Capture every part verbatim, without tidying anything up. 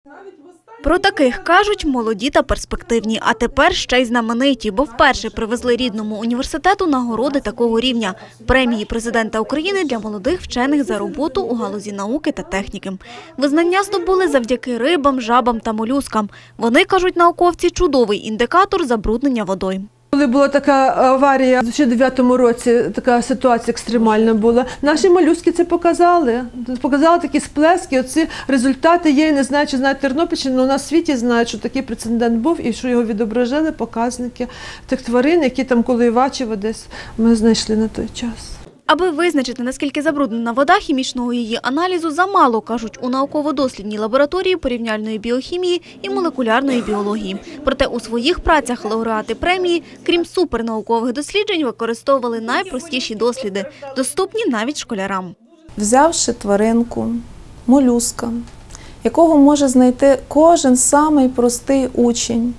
Про таких кажуть молоді та перспективні, а тепер ще й знамениті, бо вперше привезли рідному університету нагороди такого рівня – премії президента України для молодих вчених за роботу у галузі науки та техніки. Визнання здобули завдяки рибам, жабам та молюскам. Вони, кажуть науковці, чудовий індикатор забруднення водойм. Коли була така аварія у дві тисячі дев'ятому році, така ситуація екстремальна була, наші молюски це показали. Показали такі сплески, оці результати є, не знаю, чи знають Тернопільщину, але у нас в світі знають, що такий прецедент був і що його відображали показники тих тварин, які там коло Івачева десь ми знайшли на той час. Аби визначити, наскільки забруднена вода, хімічного її аналізу замало, кажуть у науково-дослідній лабораторії порівняльної біохімії і молекулярної біології. Проте у своїх працях лауреати премії, крім супернаукових досліджень, використовували найпростіші досліди, доступні навіть школярам. Взявши тваринку, молюска, якого може знайти кожен самий простий учень,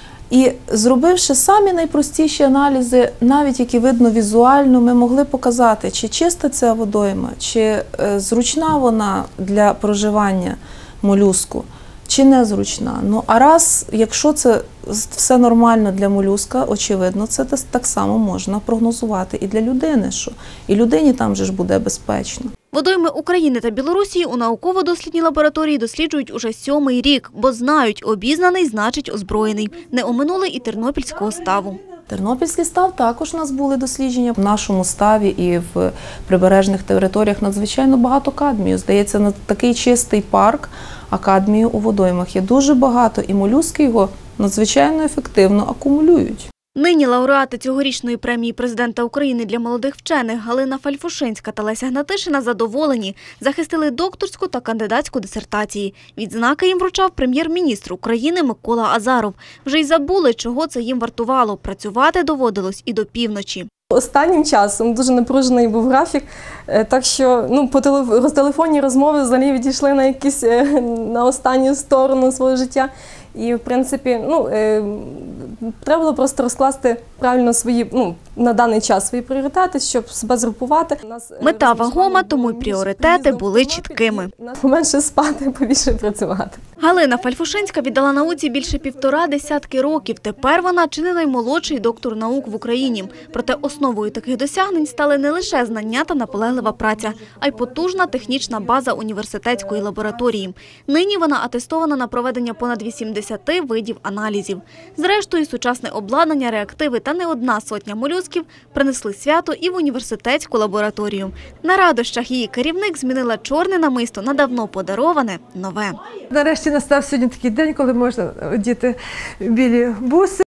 і зробивши самі найпростіші аналізи, навіть які видно візуально, ми могли показати, чи чиста ця водойма, чи зручна вона для проживання молюску, чи не зручна. Ну, а раз, якщо це все нормально для молюска, очевидно, це так само можна прогнозувати і для людини, що і людині там же ж буде безпечно. Водойми України та Білорусі у науково-дослідній лабораторії досліджують уже сьомий рік, бо знають, обізнаний значить озброєний. Не оминули і тернопільського ставу. Тернопільський став також у нас були дослідження. В нашому ставі і в прибережних територіях надзвичайно багато кадмію. Здається, на такий чистий парк, а кадмію у водоймах є дуже багато, і молюски його надзвичайно ефективно акумулюють. Нині лауреати цьогорічної премії президента України для молодих вчених Галина Фальфушинська та Леся Гнатишина задоволені. Захистили докторську та кандидатську дисертації. Відзнаки їм вручав прем'єр-міністр України Микола Азаров. Вже й забули, чого це їм вартувало. Працювати доводилось і до півночі. Останнім часом дуже напружений був графік, так що ну, по телефонні розмови взагалі відійшли на якісь на останню сторону свого життя. І, в принципі, ну, е, треба було просто розкласти правильно свої, ну, на даний час свої пріоритети, щоб себе згрупувати. Мета вагома, тому й пріоритети були чіткими. Менше спати, побільше працювати. Галина Фальфушинська віддала науці більше півтора десятки років. Тепер вона чи не наймолодший доктор наук в Україні. Проте основою таких досягнень стали не лише знання та наполеглива праця, а й потужна технічна база університетської лабораторії. Нині вона атестована на проведення понад вісімдесяти видів аналізів. Зрештою, сучасне обладнання, реактиви та не одна сотня молюсків принесли свято і в університетську лабораторію. На радощах її керівник змінила чорне намисто на давно подароване нове. Нарешті настав сьогодні такий день, коли можна одіти білі буси.